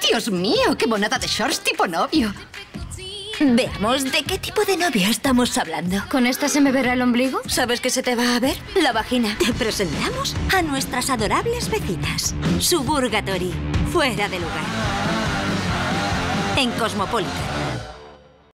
Dios mío, qué monada de shorts tipo novio. Veamos, ¿de qué tipo de novio estamos hablando? ¿Con esta se me verá el ombligo? ¿Sabes qué se te va a ver? La vagina. Te presentamos a nuestras adorables vecinas. Suburgatory. Fuera de lugar. En Cosmopolitan.